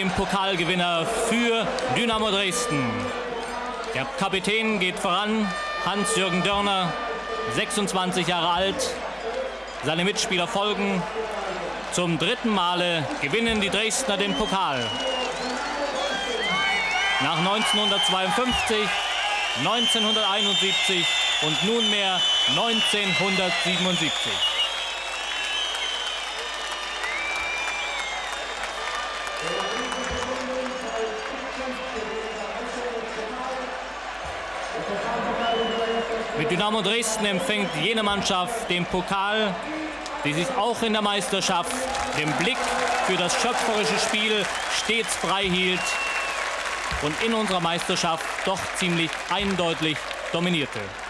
den Pokalgewinner für Dynamo Dresden. Der Kapitän geht voran, Hans-Jürgen Dörner, 26 Jahre alt. Seine Mitspieler folgen. Zum dritten Male gewinnen die Dresdner den Pokal. Nach 1952, 1971 und nunmehr 1977. Mit Dynamo Dresden empfängt jene Mannschaft den Pokal, die sich auch in der Meisterschaft den Blick für das schöpferische Spiel stets frei hielt und in unserer Meisterschaft doch ziemlich eindeutig dominierte.